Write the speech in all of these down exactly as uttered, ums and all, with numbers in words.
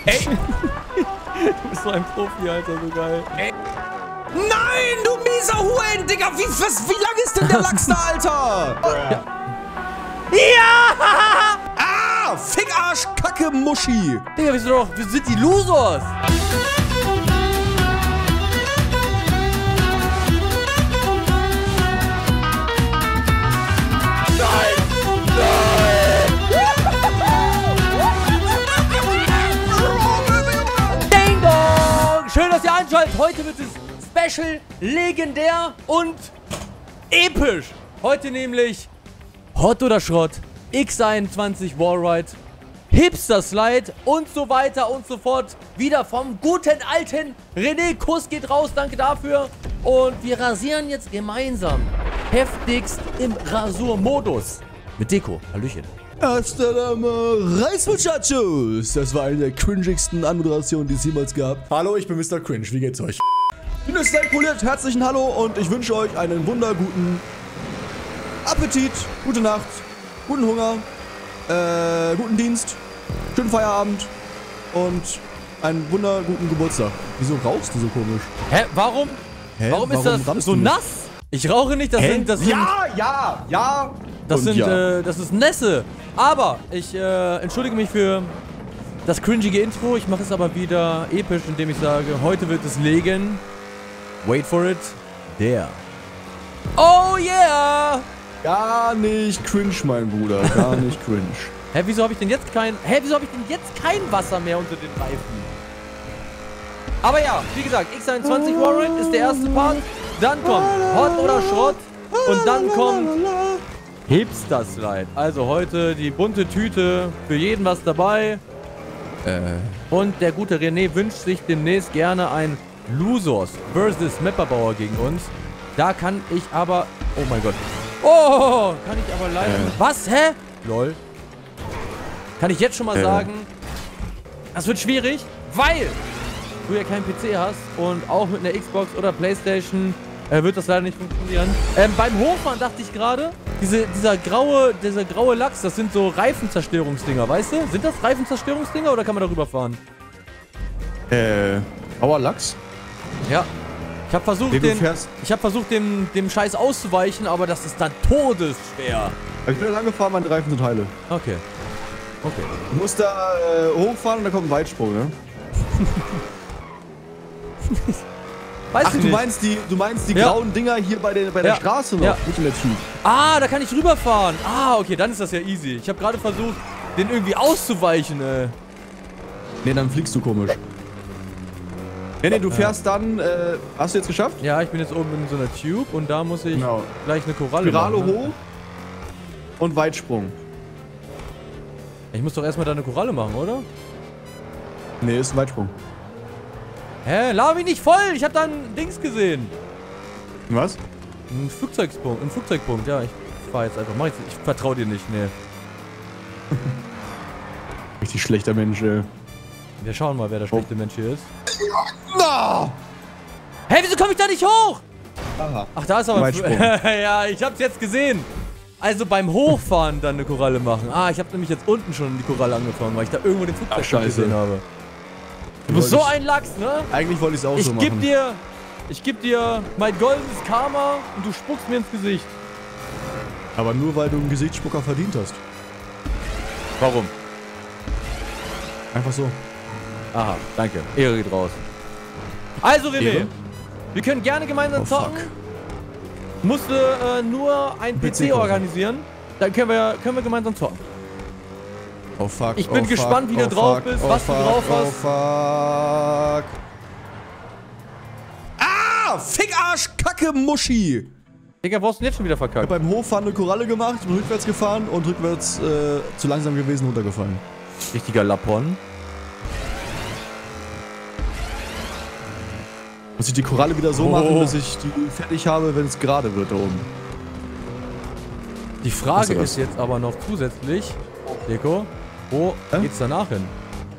Ey! Du bist so ein Profi, Alter, so geil. Ey. Nein, du mieser Huren, Digga! Wie, was, wie lang ist denn der Lachs da, Alter? Ja! Ja! Ah! Fickarsch, Kacke, Muschi! Digga, wir sind doch, wir sind die Losers! Ding Dong! Schön, dass ihr einschaltet. Heute wird es special, legendär und episch. Heute nämlich Hot oder Schrott, X einundzwanzig Wallride, Hipster Slide und so weiter und so fort. Wieder vom guten alten René. Kuss geht raus, danke dafür. Und wir rasieren jetzt gemeinsam heftigst im Rasurmodus. Mit Deko. Hallöchen. Hasta Dame, Reis Muchachos! Das war eine der cringigsten Anmoderationen, die es jemals gab. Hallo, ich bin Mister Cringe. Wie geht's euch? Dünnes Steak poliert, herzlichen Hallo und ich wünsche euch einen wunderguten Appetit, gute Nacht, guten Hunger, äh, guten Dienst, schönen Feierabend und einen wunderguten Geburtstag. Wieso rauchst du so komisch? Hä, warum? Hä? Warum ist Warum das rammst so du nicht? nass? Ich rauche nicht, das Hä? sind... Das sind Ja, ja, ja. Das Und sind, ja. äh, das ist Nässe. Aber ich äh, entschuldige mich für das cringige Intro. Ich mache es aber wieder episch, indem ich sage, heute wird es legen. Wait for it. Der. Oh yeah! Gar nicht cringe, mein Bruder. Gar nicht cringe. Hä, wieso habe ich denn jetzt kein... Hä, wieso habe ich denn jetzt kein Wasser mehr unter den Reifen? Aber ja, wie gesagt, X einundzwanzig Warrant ist der erste Part. Dann kommt Hot oder Schrott. Und dann kommt Hipster Slide. Also heute die bunte Tüte, für jeden was dabei. Äh. Und der gute René wünscht sich demnächst gerne ein Losers versus Mapperbauer gegen uns. Da kann ich aber... Oh mein Gott. Oh, kann ich aber leider... Äh. Was? Hä? Lol. Kann ich jetzt schon mal äh. sagen, das wird schwierig, weil du ja keinen P C hast und auch mit einer Xbox oder Playstation äh, wird das leider nicht funktionieren. Ähm, beim Hochfahren dachte ich gerade, diese, dieser graue, dieser graue Lachs, das sind so Reifenzerstörungsdinger, weißt du? Sind das Reifenzerstörungsdinger oder kann man darüber fahren? Äh, grauer Lachs? Ja. Ich habe versucht, nee, den, ich hab versucht dem, dem Scheiß auszuweichen, aber das ist dann todesschwer. Ich bin jetzt angefahren, meine Reifen sind heile. Okay. Okay. Du musst da äh, hochfahren und dann kommt ein Weitsprung, ne? Weißt Ach, du, du meinst die, du meinst die ja. grauen Dinger hier bei der, bei der ja. Straße noch, ja. nicht in der Tube. Ah, da kann ich rüberfahren. Ah, okay, dann ist das ja easy. Ich habe gerade versucht, den irgendwie auszuweichen, ey. Nee, dann fliegst du komisch. Nee, nee, du fährst ja. dann, äh, hast du jetzt geschafft? Ja, ich bin jetzt oben in so einer Tube und da muss ich genau. gleich eine Koralle Spirale machen. Ne? hoch und Weitsprung. Ich muss doch erstmal da eine Koralle machen, oder? Nee, ist ein Weitsprung. Hä? Laber mich nicht voll! Ich hab da ein Dings gesehen. Was? Ein Flugzeugpunkt, ein Flugzeugpunkt, ja. Ich fahr jetzt einfach. Mach ich, ich vertrau dir nicht, nee. Richtig schlechter Mensch, ey. Wir schauen mal, wer der schlechte oh. Mensch hier ist. No! Hä, wieso komme ich da nicht hoch? Aha. Ach, da ist aber ein Weitsprung. Ja, ich hab's jetzt gesehen. Also beim Hochfahren dann eine Koralle machen. Ah, ich hab nämlich jetzt unten schon die Koralle angefangen, weil ich da irgendwo den Flugzeug gesehen habe. Du bist so ein Lachs, ne? Eigentlich wollte ich es auch ich so geb machen. Dir, ich geb dir mein goldenes Karma und du spuckst mir ins Gesicht. Aber nur, weil du einen Gesichtsspucker verdient hast. Warum? Einfach so. Aha, danke. Ehre geht raus. Also, René, Ehre? wir können gerne gemeinsam oh, zocken. Fuck. Musste äh, nur ein P C organisieren. Dann können wir, können wir gemeinsam zocken. Oh fuck, ich bin oh gespannt, fuck, wie du oh drauf fuck, bist, oh was fuck, du drauf hast. Oh fuck. Ah! Fickarsch, Kacke, Muschi! Digga, wo hast du denn jetzt schon wieder Ich hab verkackt? beim Hochfahren eine Koralle gemacht, bin rückwärts gefahren und rückwärts äh, zu langsam gewesen, runtergefallen. Richtiger Lappon. Muss ich die Koralle wieder so oh. machen, bis ich die fertig habe, wenn es gerade wird da oben. Die Frage ist jetzt aber noch zusätzlich, Deko, wo äh? geht's danach hin?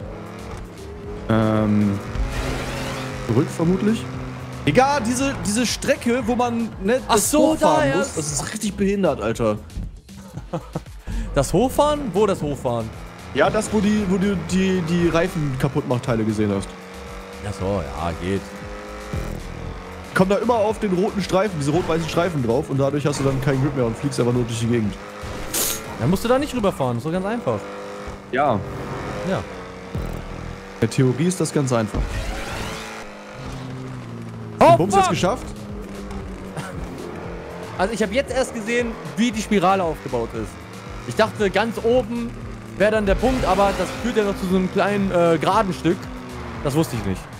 Ähm. Zurück vermutlich. Egal, diese, diese Strecke, wo man ne, Ach das so, hochfahren da, muss, das ist richtig behindert, Alter. Das Hochfahren? Wo das Hochfahren? Ja, das, wo die, wo du die, die Reifen-Kaputtmachteile gesehen hast. Ja so, ja, geht. Kommt da immer auf den roten Streifen, diese rot-weißen Streifen drauf und dadurch hast du dann keinen Grip mehr und fliegst einfach nur durch die Gegend. Dann musst du da nicht rüberfahren, das ist doch ganz einfach. Ja. Ja. In der Theorie ist das ganz einfach. Oh, den Bums jetzt geschafft? Also ich habe jetzt erst gesehen, wie die Spirale aufgebaut ist. Ich dachte, ganz oben wäre dann der Punkt, aber das führt ja noch zu so einem kleinen, äh, geraden Stück. Das wusste ich nicht.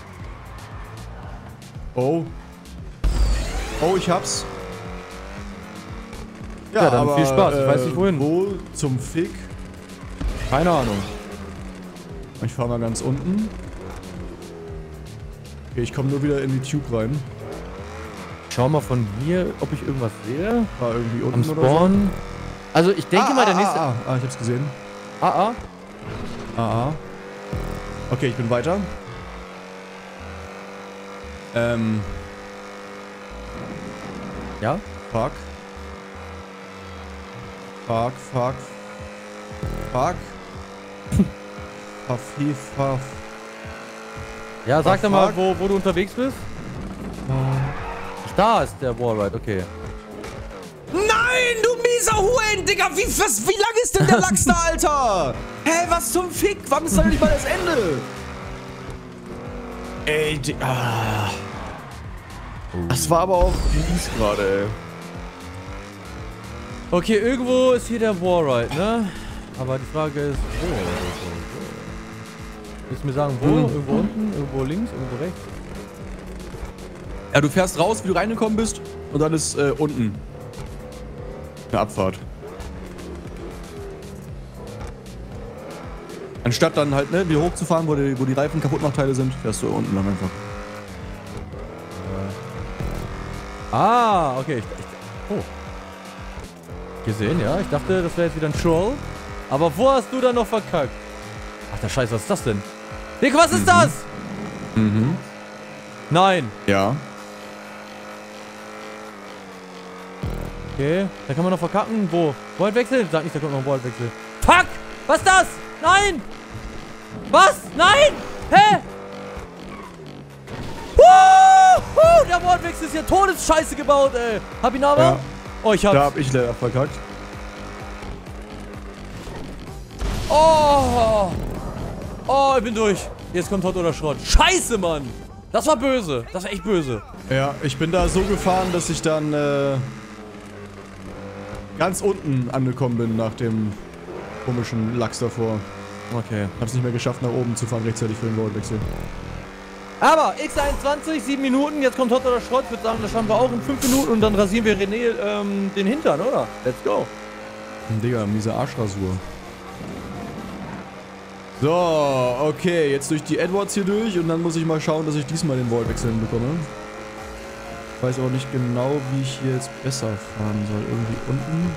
Oh. Oh, ich hab's. Ja, ja dann aber, viel Spaß. Ich äh, weiß nicht wohin. Wo zum Fick? Keine Ahnung. Ich fahr mal ganz unten. Okay, ich komme nur wieder in die Tube rein. Schau mal von hier, ob ich irgendwas sehe. War irgendwie unten am Spawn. Oder so. Also ich denke ah, mal, der ah, nächste... Ah, ah, ich hab's gesehen. Ah, ah. Ah, ah. Okay, ich bin weiter. Ähm... Ja? Fuck. Fuck, fuck. Fuck. Fafi, faf. Ja, sag doch mal, wo, wo du unterwegs bist. Uh. Da ist der Wallride, okay. Nein, du mieser Huren, Digga! Wie, was, wie lang ist denn der Lachs da, Alter? Hä, hey, was zum Fick? Wann ist da nicht mal das Ende? Ey, die, ah. Das war aber auch mies gerade, ey. Okay, irgendwo ist hier der Wallride, ne? Aber die Frage ist, wo? Willst du mir sagen, wo? Hm. Irgendwo unten, irgendwo links, irgendwo rechts? Ja, du fährst raus, wie du reingekommen bist und dann ist äh, unten eine Abfahrt. Anstatt dann halt, ne, wieder hochzufahren, wo die, wo die Reifen Kaputtmachteile sind, fährst du unten lang einfach. Äh. Ah, okay. Ich, ich, oh. Gesehen, ja. Ich dachte, das wäre jetzt wieder ein Troll. Aber wo hast du dann noch verkackt? Ach, der Scheiß, was ist das denn? Nick, was ist mhm. das? Mhm. Nein. Ja. Okay, da kann man noch verkacken. Wo? Wortwechsel? Sag nicht, da kommt noch ein Wortwechsel. Fuck! Was ist das? Nein! Was? Nein! Hä? Wuhu! Der Wortwechsel ist ja todesscheiße gebaut, ey. Hab ihn aber? Ja. Oh, ich hab's. Da hab ich leider verkackt. Oh! Oh, ich bin durch. Jetzt kommt Hot oder Schrott. Scheiße, Mann! Das war böse. Das war echt böse. Ja, ich bin da so gefahren, dass ich dann äh, ganz unten angekommen bin nach dem komischen Lachs davor. Okay. Hab's nicht mehr geschafft, nach oben zu fahren, rechtzeitig für den Wortwechsel. Aber X einundzwanzig, sieben Minuten, jetzt kommt Hot oder Schrott. Ich würde sagen, das schaffen wir auch in fünf Minuten und dann rasieren wir René ähm, den Hintern, oder? Let's go. Digga, miese Arschrasur. So, okay, jetzt durch die Edwards hier durch und dann muss ich mal schauen, dass ich diesmal den Wortwechsel hinbekomme. Ich weiß aber nicht genau, wie ich hier jetzt besser fahren soll. Irgendwie unten.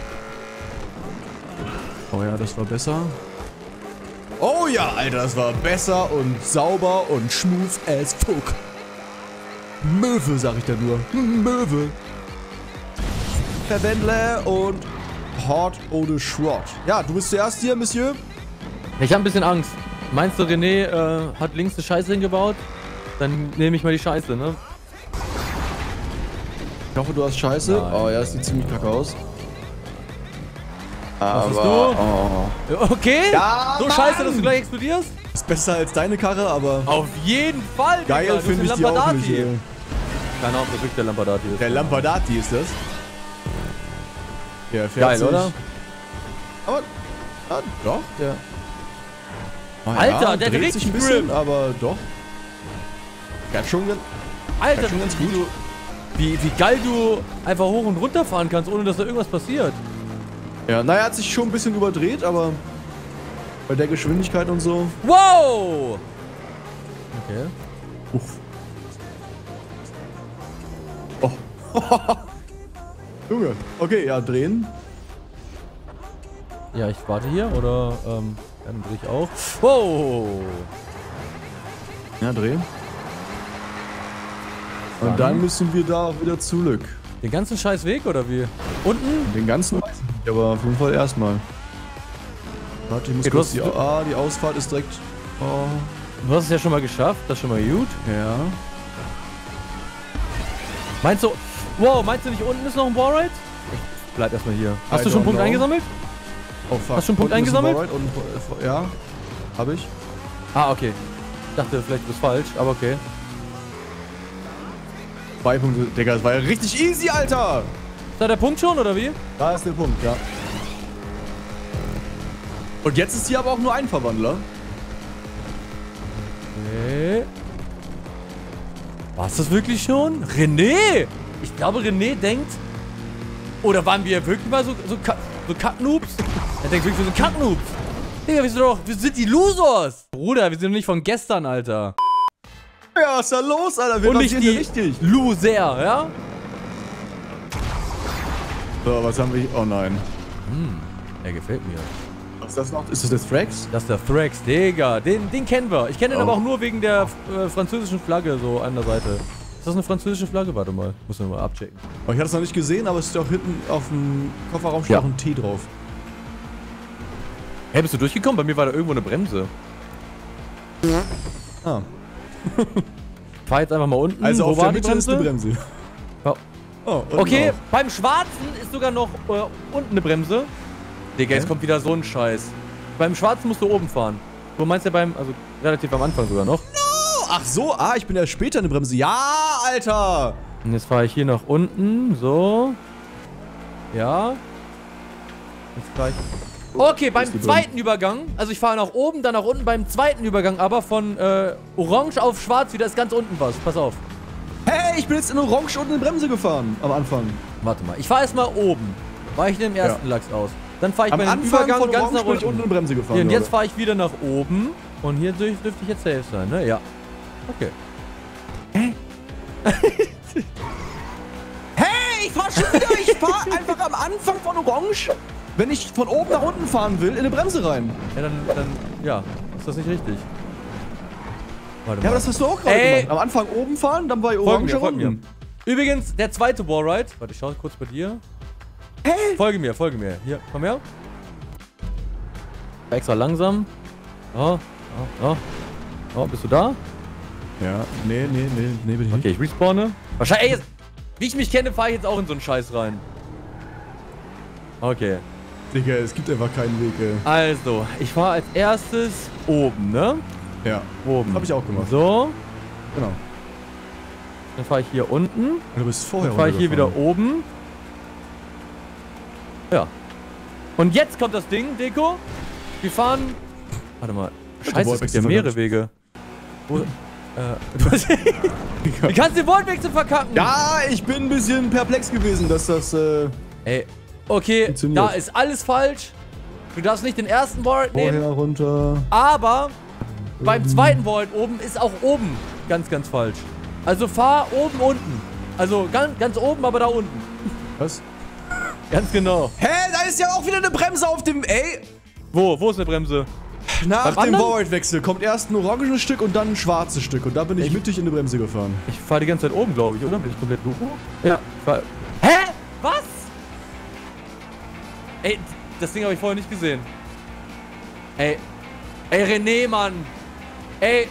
Oh ja, das war besser. Oh ja, Alter, das war besser und sauber und smooth as fuck. Möwe, sag ich da nur. Möwe. Verwendle und Hot oder Schrott. Ja, du bist zuerst hier, Monsieur. Ich habe ein bisschen Angst. Meinst du, René äh, hat links eine Scheiße hingebaut? Dann nehme ich mal die Scheiße, ne? Ich hoffe, du hast Scheiße. Nein. Oh ja, das sieht ziemlich kacke aus. Was hast du? Oh. Okay. Ja, so Mann. Scheiße, dass du gleich explodierst? Ist besser als deine Karre, aber... Auf jeden Fall, geil finde ich die auch nicht, ey. Keine Ahnung, ob wirklich der Lampardati ist. Der Lampardati ist das? Ja, fährt geil, sich. oder? Aber... Ja, doch, der... Oh, Alter, ja, der dreht dreht sich ein bisschen, aber doch. Fährt schon, Alter, schon ganz wie, gut. Du, wie, wie geil du einfach hoch und runter fahren kannst, ohne dass da irgendwas passiert. Ja, naja, hat sich schon ein bisschen überdreht, aber bei der Geschwindigkeit und so. Wow! Okay. Uff. Oh. Junge. Okay, ja, drehen. Ja, ich warte hier, oder, ähm, dann drehe ich auch. Wow! Ja, drehen. Und dann müssen wir da auch wieder zurück. Den ganzen scheiß Weg, oder wie? Unten? Den ganzen weiß ich nicht, aber auf jeden Fall erstmal. Warte, ich muss Okay, du kurz hast- die, ah, die Ausfahrt ist direkt... Oh, Du hast es ja schon mal geschafft, das ist schon mal gut. ja. Meinst du, wow, meinst du nicht, unten ist noch ein Wallride? Ich bleib erstmal hier. Hast I du schon einen don't Punkt know. eingesammelt? Oh, fuck. Hast du einen Punkt Unten ist ein eingesammelt? Wallride Und, äh, ja, habe ich. Ah, okay. Ich dachte, vielleicht ist es falsch, aber okay. Zwei Punkte. Digga, das war ja richtig easy, Alter. Ist da der Punkt schon, oder wie? Da ist der Punkt, ja. Und jetzt ist hier aber auch nur ein Verwandler. Okay. War es das wirklich schon? René! Ich glaube, René denkt... Oder waren wir wirklich mal so, so, Ka- so Kack-Noobs? Er denkt wirklich so Kack-Noobs. Digga, wir sind doch... Wir sind die Losers! Bruder, wir sind doch nicht von gestern, Alter. Ja, was ist da los, Alter? Wir Und nicht rasieren die hier richtig. Loser, ja? So, was haben wir hier? Oh nein. Er gefällt mir. Was ist das noch? Ist das der Thrax? Das ist der Thrax, Digga. Den, den kennen wir. Ich kenne den Oh. aber auch nur wegen der äh, französischen Flagge so an der Seite. Ist das eine französische Flagge? Warte mal. Muss man mal abchecken. Oh, ich hatte es noch nicht gesehen, aber es steht auch hinten auf dem Kofferraum steht Ja. auch ein T drauf. Hey, bist du durchgekommen? Bei mir war da irgendwo eine Bremse. Ah. Ich fahr jetzt einfach mal unten. Also Wo auf war der die Mitte ist Bremse? eine Bremse. Ja. Oh, unten Okay, auch. beim Schwarzen ist sogar noch äh, unten eine Bremse. Digga, jetzt Hä? kommt wieder so ein Scheiß. Beim Schwarzen musst du oben fahren. Du meinst ja beim, also relativ am Anfang sogar noch. Oh, ach so, ah, ich bin ja später eine Bremse. Ja, Alter! Und jetzt fahre ich hier nach unten, so. Ja. Jetzt fahr ich... Okay, beim ist die zweiten Übergang, also ich fahre nach oben, dann nach unten, beim zweiten Übergang aber von äh, orange auf schwarz wieder ist ganz unten was. Pass auf. Hey, ich bin jetzt in Orange und eine Bremse gefahren am Anfang. Warte mal, ich fahre erstmal oben. War ich dem ersten Ja. Lachs aus. Dann fahre ich Am bei dem Anfang Übergang von ganz Orange nach bin ich unten. unten eine Bremse gefahren. Hier, und jetzt gerade. fahre ich wieder nach oben. Und hier dürf- dürfte ich jetzt safe sein, ne? Ja. Okay. Hey, ich fahr schon wieder. Ich fahr einfach am Anfang von Orange, wenn ich von oben nach unten fahren will, in eine Bremse rein. Ja, dann, dann, ja. Ist das nicht richtig? Warte Ja, aber das hast du auch gerade Ey. gemacht. Am Anfang oben fahren, dann bei folg Orange mir, folg mir. unten. Übrigens, der zweite Wallride. Warte, ich schau kurz bei dir. Hey! Folge mir, folge mir. Hier, komm her. Extra langsam. Oh, oh, oh. Oh, bist du da? Ja, nee, nee, nee, nee, bin ich Okay, ich respawne. Wahrscheinlich, ey, jetzt, wie ich mich kenne, fahre ich jetzt auch in so einen Scheiß rein. Okay. nicht. Digga, es gibt einfach keinen Weg, ey. Also, ich fahre als erstes oben, ne? Ja, Oben. hab ich auch gemacht. So, Genau. dann fahre ich hier unten. Du bist vorher Dann fahre ich hier wieder runtergefahren. oben. Ja. Und jetzt kommt das Ding, Deko. Wir fahren... Warte mal. Scheiße, es gibt ja mehrere Wege. Wo, äh, du hast, wie kannst du den Wortwechsel verkacken? Ja, ich bin ein bisschen perplex gewesen, dass das, äh, Ey, okay, Funktioniert. da ist alles falsch. Du darfst nicht den ersten Wort nehmen, vorher runter. aber beim zweiten Wort oben ist auch oben ganz, ganz falsch. Also fahr oben, unten. Also ganz, ganz oben, aber da unten. Was? Ganz genau. Hä, da ist ja auch wieder eine Bremse auf dem, ey! Wo? Wo ist eine Bremse? Nach Beim dem anderen? Wallride-Wechsel kommt erst ein orangenes Stück und dann ein schwarzes Stück. Und da bin ich, Ich- mittig in eine Bremse gefahren. Ich fahre die ganze Zeit oben, glaube ich, oder? Bin ich komplett Lupo? Ja. Ich fahr... Hä? Was? Ey, das Ding habe ich vorher nicht gesehen. Ey. Ey, René, Mann. Ey.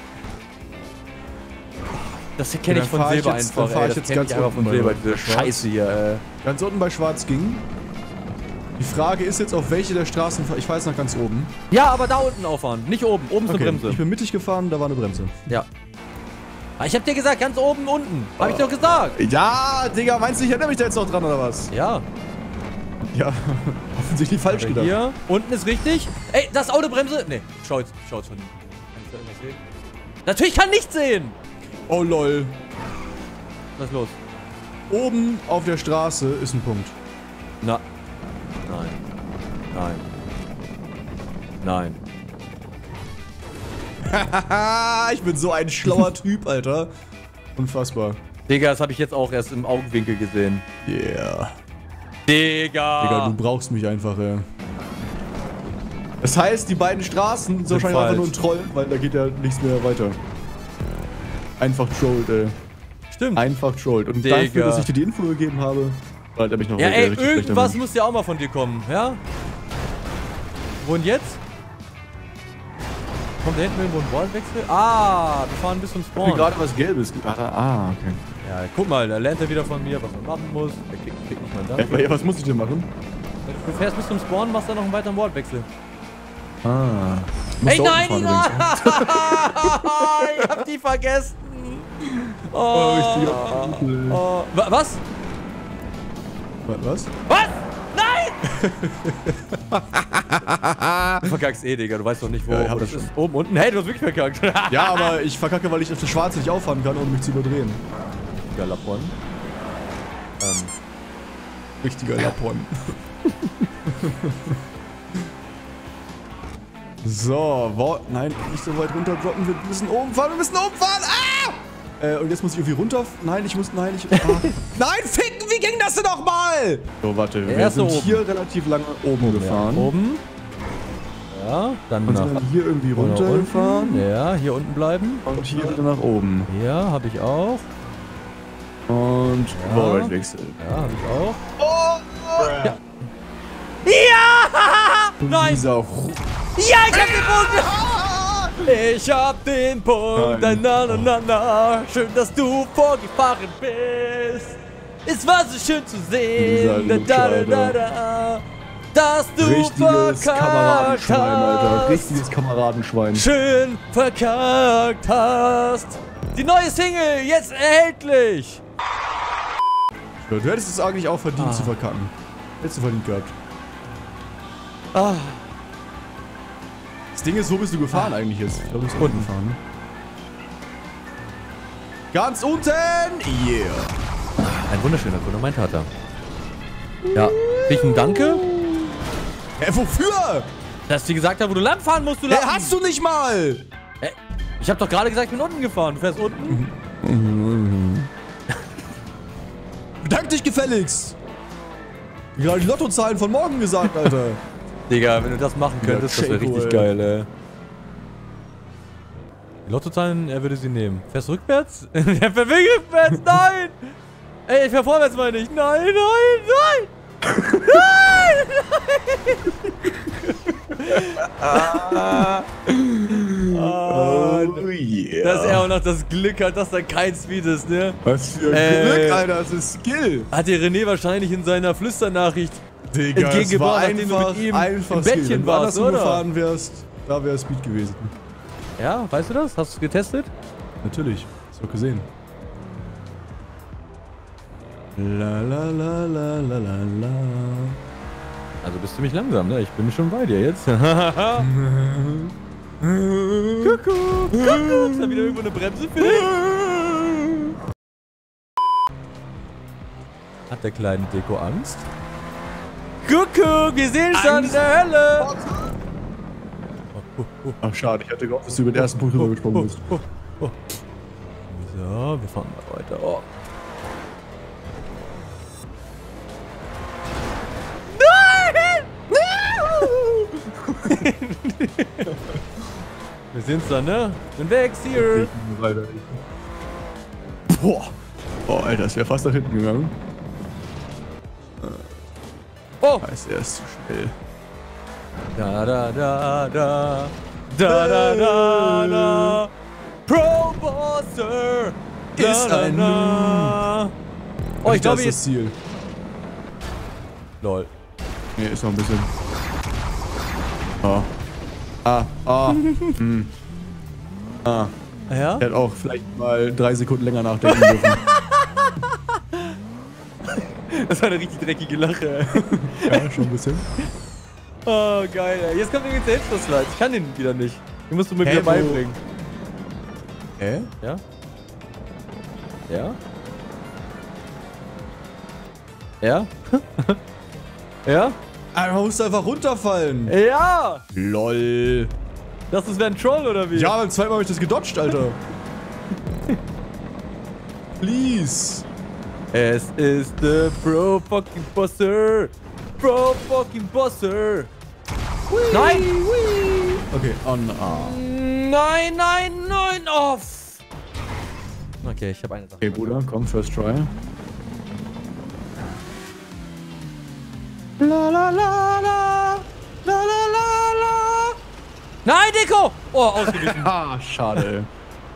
Das kenne Ja, ich dann von fahr ich Silber jetzt- einfach, dann fahr ey. ich Das jetzt kenn ganz ich einfach unten von Silber, bei- diese bei Schwarz. Scheiße hier, ey. Ganz unten bei schwarz ging. Die Frage ist jetzt, auf welche der Straßen... Ich fahre jetzt nach ganz oben. Ja, aber da unten auffahren. Nicht oben. Oben ist Okay, eine Bremse. ich bin mittig gefahren, da war eine Bremse. Ja. Aber ich hab dir gesagt, ganz oben, unten. Hab ich doch gesagt. Ja, Digga, meinst du, ich erinnere mich da jetzt noch dran, oder was? Ja. Ja, offensichtlich falsch gedacht. Hier. Unten ist richtig. Ey, das Auto Bremse. Nee, schau jetzt. Schau jetzt von hinten. Kann ich da irgendwas sehen? Natürlich kann nichts sehen. Oh, lol. Was ist los? Oben auf der Straße ist ein Punkt. Na. Nein. Nein. Nein. Haha, ich bin so ein schlauer Typ, Alter. Unfassbar. Digga, das habe ich jetzt auch erst im Augenwinkel gesehen. Yeah. Digga. Digga, du brauchst mich einfach, ey. Das heißt, die beiden Straßen sind Sind wahrscheinlich einfach nur ein falsch. Troll, weil da geht ja nichts mehr weiter. Einfach trollt, ey. Stimmt. Einfach trollt. Und Digga. dafür, dass ich dir die Info gegeben habe, weil er mich noch Ja, äh, ey, richtig schlecht irgendwas damit. muss ja auch mal von dir kommen, ja? Wo und jetzt? Kommt da hinten irgendwo ein Wallwechsel? Ah, wir fahren bis zum Ich habe Spawn. gerade was Gelbes. Ah, ah, okay. Ja, guck mal, da lernt er wieder von mir, was man machen muss. Der kriegt, kriegt nicht mal das. Ja, was muss ich denn machen? Du fährst bis zum Spawn, machst dann noch einen weiteren Wallwechsel. Ah. Ey, nein, nein! Ich hab die vergessen! Oh, Oh, richtiger oh. Wa- Was? Was? Was? Nein! Du verkackst eh, Digga. Du weißt doch nicht, wo, Ja, wo hab das ich ist. schon. Oben, unten. Hey, du hast wirklich verkackt. Ja, aber ich verkacke, weil ich auf das Schwarze nicht auffahren kann, um mich zu überdrehen. Ja, Lapon. Ähm. Richtiger Lapon. So, wo, nein, nicht so weit runter droppen. Wir müssen oben fahren, wir müssen oben fahren. Ah! Äh, und jetzt muss ich irgendwie runter. Nein, ich muss, nein, ich. Ah. Nein, ficken, wie ging das denn nochmal? So, warte. Wir erste sind oben. hier relativ lange oben gefahren. Ja, oben. Ja, dann Und nach sind dann hier irgendwie runtergefahren. unten. Ja, hier unten bleiben. Und hier wieder nach oben. Ja, habe ich auch. Und Ja. Wallwechsel. Ja, habe ich auch. Oh! Ja. Ja! Nein! Dieser Ja, ich hab den Punkt! Ich hab den Punkt! Nein. Na, na, na, na. Schön, dass du vorgefahren bist! Es war so schön zu sehen! Da, Dieser da, da, Lutscher, da, Alter. da, dass du richtiges verkackt Kameradenschwein, Alter. hast! Richtiges Kameradenschwein. Schön verkackt hast! Die neue Single, jetzt erhältlich! Du hättest es eigentlich auch verdient Ah. zu verkacken. Hättest du verdient gehabt. Ah. Das Ding ist, wo bist du gefahren eigentlich jetzt? Da bist du unten gefahren, ne? Ganz unten! Yeah! Ein wunderschöner Kunde, mein Tata. Ja, krieg ich ein Danke? Hä, wofür? Dass ich dir gesagt habe, wo du langfahren musst, du Hä, Lappen. hast du nicht mal! Hä? Ich hab doch gerade gesagt, ich bin unten gefahren. Du fährst unten? Bedank dich gefälligst! Wie gerade die Lottozahlen von morgen gesagt, Alter. Digga, wenn du das machen könntest, das wäre Checo, richtig ey. geil, ey. Die Lottozahlen, er würde sie nehmen. Fährst du rückwärts? Er fährt wirklich rückwärts, nein! Ey, ich fahr vorwärts, meine ich. Nein, nein, nein! Nein! Ah, Oh yeah. dass er auch noch das Glück hat, dass da kein Speed ist, ne? Was für ein Äh. Glück, Alter. Das ist Skill. Hat dir René wahrscheinlich in seiner Flüsternachricht Digga, es entgegengebracht, war nachdem du einfach, mit ihm einfach im Skill. Bettchen Wenn du warst, andersrum oder? gefahren wärst, da wäre Speed gewesen. Ja, weißt du das? Hast du es getestet? Natürlich. Hast du auch gesehen. La la la la la la la. Also bist du mich langsam, ne? Ich bin schon bei dir jetzt. Kuckuck, kuckuck. Ist da wieder irgendwo eine Bremse für dich? Hat der kleine Deko Angst? Kuckuck, wir sehen schon in der Hölle. Ach, schade. Ich hatte gehofft, dass du über den ersten Punkt rübergesprungen bist. So, wir fahren mal weiter. Oh. Wir sind's da, ne? Bin weg, see you. Boah. Boah, Alter, das wäre fast nach hinten gegangen. Oh! Heißt, er ist zu schnell. Da da da da. Da da da da. Pro Bosser Ist ein Oh, ich glaube das ist das jetzt. Ziel. Lol. Nee, ist noch ein bisschen. Oh. Ah, ah. hm. Ah. Ja? Er hat auch vielleicht mal drei Sekunden länger nachdenken dürfen. Das war eine richtig dreckige Lache. Ja, schon ein bisschen. Oh, geil, ey. Jetzt kommt übrigens der Hilfsslide. Ich kann den wieder nicht. Den musst du mir Hä, wieder wo? beibringen. Hä? Ja? Ja? Ja? Ja? Ah, man muss einfach runterfallen. Ja! Lol. Das ist ein Troll, oder wie? Ja, beim zweiten Mal habe ich das gedodged, Alter. Please. Es ist der Pro fucking Bosser. Pro fucking Bosser. Nein! Okay, on ah. Nein, nein, nein, off! Okay, ich habe eine Sache. Okay, Bruder, komm, first try. La la la la. La la la la. Nein, Deko! Oh, ausgewichen. Ah, schade, ey.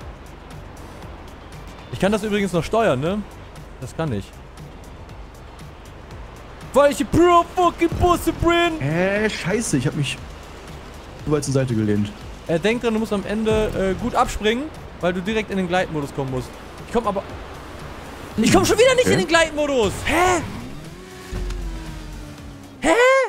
Ich kann das übrigens noch steuern, ne? Das kann ich. Weil ich die Pro fucking Busse bin! Äh, scheiße, ich hab mich so weit zur Seite gelehnt. Er denkt dran, du musst am Ende äh, gut abspringen, weil du direkt in den Gleitmodus kommen musst. Ich komm aber... Ich komm schon wieder nicht Okay. in den Gleitmodus! Hä? Hä?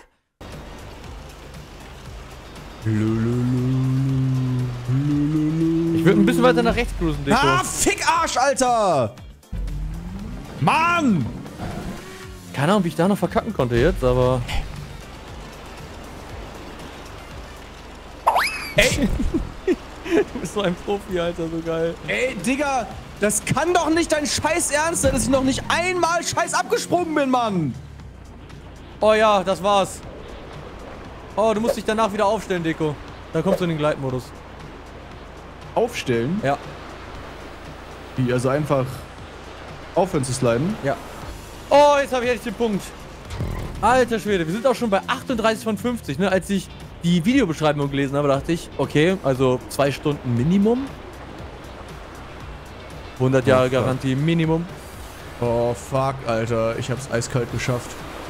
Ich würde ein bisschen weiter nach rechts cruisen, Deko. Ah, Fick Arsch, Alter! Mann! Keine Ahnung, wie ich da noch verkacken konnte jetzt, aber... Ey, Du bist so ein Profi, Alter, so geil. ey, Digga, das kann doch nicht dein Scheiß Ernst sein, dass ich noch nicht einmal Scheiß abgesprungen bin, Mann! Oh ja, das war's. Oh, du musst dich danach wieder aufstellen, Deko. Dann kommst du in den Gleitmodus. Aufstellen? Ja, Wie, also einfach aufhören zu sliden? ja. Oh, jetzt habe ich endlich den Punkt. Alter Schwede, wir sind auch schon bei achtunddreißig von fünfzig, ne? Als ich die Videobeschreibung gelesen habe, dachte ich, okay, also zwei Stunden Minimum. hundert Jahre Garantie Minimum. Oh, fuck, Alter. Ich hab's eiskalt geschafft.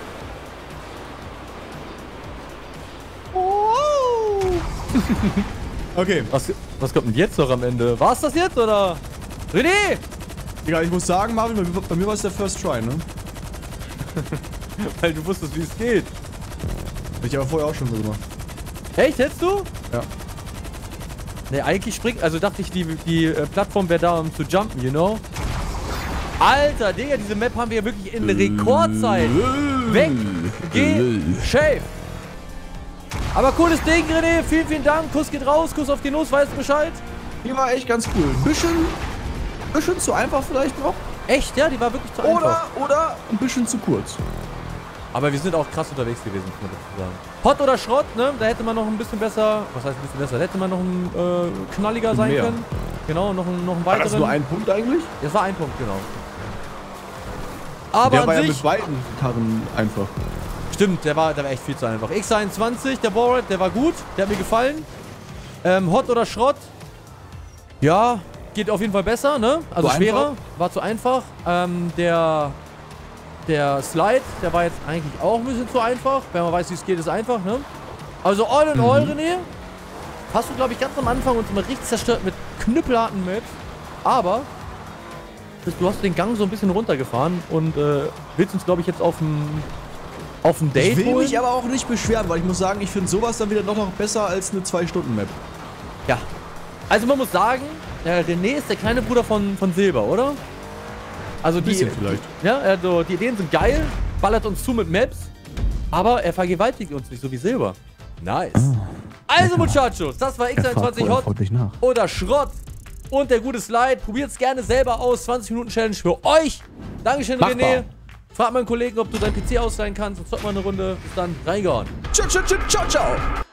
Okay. Was, was kommt denn jetzt noch am Ende? War's das jetzt, oder? René! Digga, ich muss sagen, Marvin, bei mir, bei mir war es der First Try, ne? Weil du wusstest, wie es geht. Hab ich aber vorher auch schon so gemacht. Echt, hättest du? Ja. Ne, eigentlich springt, also dachte ich, die, die äh, Plattform wäre da, um zu jumpen, you know? Alter, Digga, diese Map haben wir ja wirklich in Rekordzeit weg. Geschafft. Aber cooles Ding, René. Vielen, vielen Dank. Kuss geht raus. Kuss auf die Nuss. Weißt du Bescheid? Die war echt ganz cool. Bisschen, bisschen zu einfach vielleicht noch. Echt? Ja, die war wirklich zu einfach. Oder, oder ein bisschen zu kurz. Aber wir sind auch krass unterwegs gewesen, muss man dazu sagen. Hot oder Schrott, ne? Da hätte man noch ein bisschen besser... Was heißt ein bisschen besser? Da hätte man noch ein äh, knalliger sein Mehr. können. Genau, noch ein, noch ein War weiteren. das nur ein Punkt eigentlich? Das war ein Punkt, genau. Aber Der an war ja sich... mit beiden Karren einfach. Stimmt, der war, der war echt viel zu einfach. X einundzwanzig, der Borat, der war gut. Der hat mir gefallen. Ähm, Hot oder Schrott? Ja, geht auf jeden Fall besser, ne? Also Zu schwerer, einfach? war zu einfach. Ähm, der, der Slide, der war jetzt eigentlich auch ein bisschen zu einfach. Wenn man weiß, wie es geht, ist einfach, ne? Also all in all, René, hast du, glaube ich, ganz am Anfang uns mal richtig zerstört mit knüppelharten Maps. Aber du hast den Gang so ein bisschen runtergefahren und äh, willst uns, glaube ich, jetzt auf ein, auf ein Date Ich will holen. mich aber auch nicht beschweren, weil ich muss sagen, ich finde sowas dann wieder noch, noch besser als eine zwei Stunden Map. Ja. Also man muss sagen, der René ist der kleine Bruder von, von Silber, oder? Also die, Bisschen vielleicht. Ja, also die Ideen sind geil, ballert uns zu mit Maps, aber er vergewaltigt uns nicht so wie Silber. Nice. Also Muchachos, das war X einundzwanzig Hot nach. oder Schrott und der gute Slide. Probiert es gerne selber aus. zwanzig Minuten Challenge für euch. Dankeschön, Machbar. René. Frag meinen Kollegen, ob du deinen P C ausleihen kannst. Jetzt zocken wir eine Runde. Bis dann, reingehauen. Ciao, ciao, ciao, ciao, ciao.